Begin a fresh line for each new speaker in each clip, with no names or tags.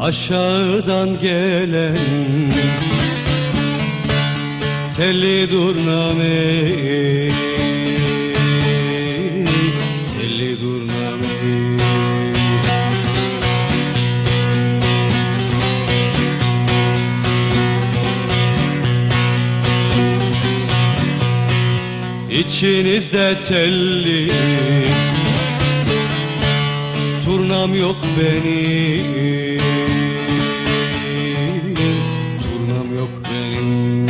Aşağıdan gelen telli durname, telli durname. İçinizde telli turnam yok benim, turnam yok benim.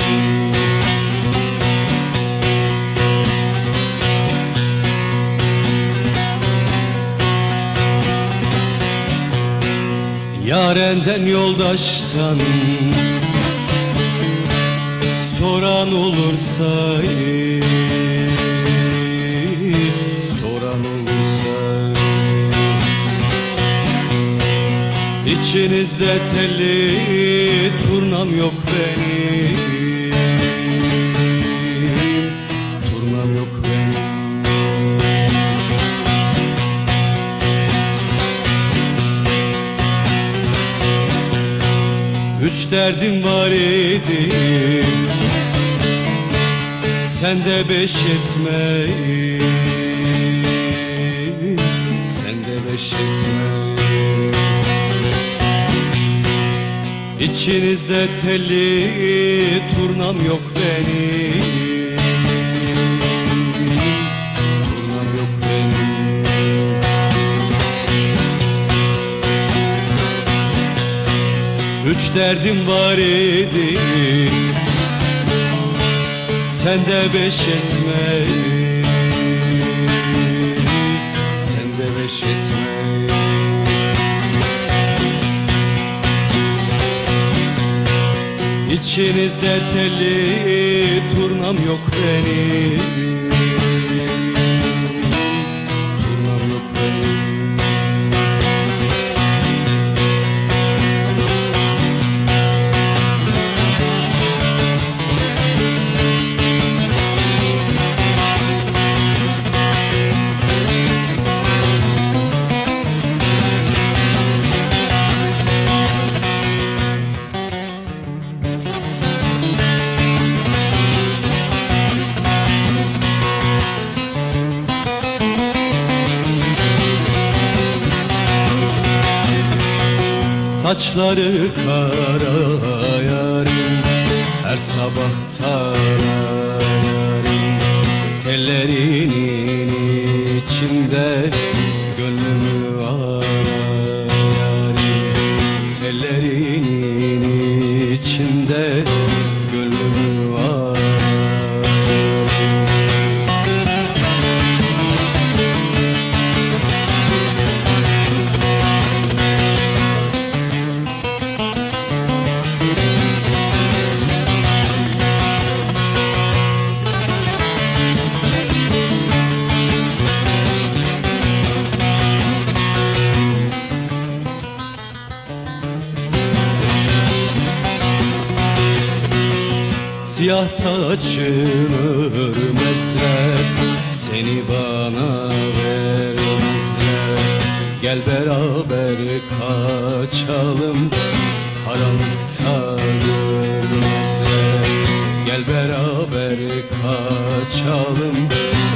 Yarenden yoldaştan soran olursa, soran olursa, İçinizde telli turnam yok benim, turnam yok benim. Üç derdim var idi, sende beş etme, sende beş etme. İçinizde telli turnam yok benim, turnam yok benim. Üç derdim var idi, sende beş etme, sende beş etme. İçinizde telli turnam yok benim, turnam yok benim. Saçları kara yarim, her sabah tararım. Tellerinin içinde gönlümü ararım. Tellerinin içinde gönlümü ararım. Siyah saçın örmezler, seni bana vermezler. Gel beraber kaçalım, karanlıkta görmezler. Gel beraber kaçalım,